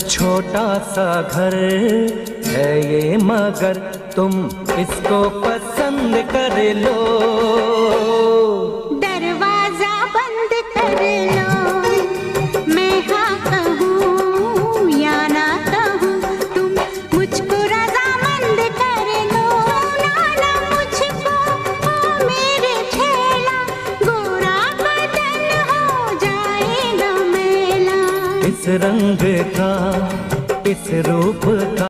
छोटा सा घर है ये मगर तुम इसको पसंद कर लो। दरवाजा बंद कर लो, मैं हाँ कहूँ या ना कहूँ, तुम मुझको रज़ामंद कर लो। नाना मुझको ओ मेरे छेला, गोरा बदन हो जाएगा मेला। इस रंग का, इस रूप का